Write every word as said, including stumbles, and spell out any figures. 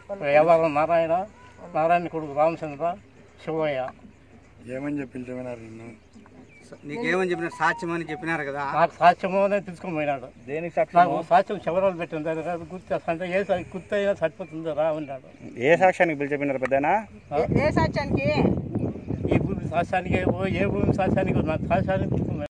ఎవరు నారాయణ నారాయణ కొడుకు రామచంద్ర శివయ్య. ఏమని చెప్పి పిలిచిపోయినారు నిన్ను? నీకేమని చెప్పినారు? సాక్ష్యం అని చెప్పినారు కదా. నాకు సాక్ష్యము అనేది తీసుకొని పోయినాడు. దేనికి నాకు సాక్ష్యం చివరాలు పెట్టింది గుర్తు అంటే ఏ గుర్తు అయినా సరిపోతుందో రా ఉన్నాడు. ఏ సాక్ష్యానికి పిలిచిపోయినారు పెద్దనా? ఏ సాక్ష్యానికి? ఈ భూమి సాక్ష్యానికి ఏ భూమి సాక్ష్యానికి నాకు సాక్ష్యానికి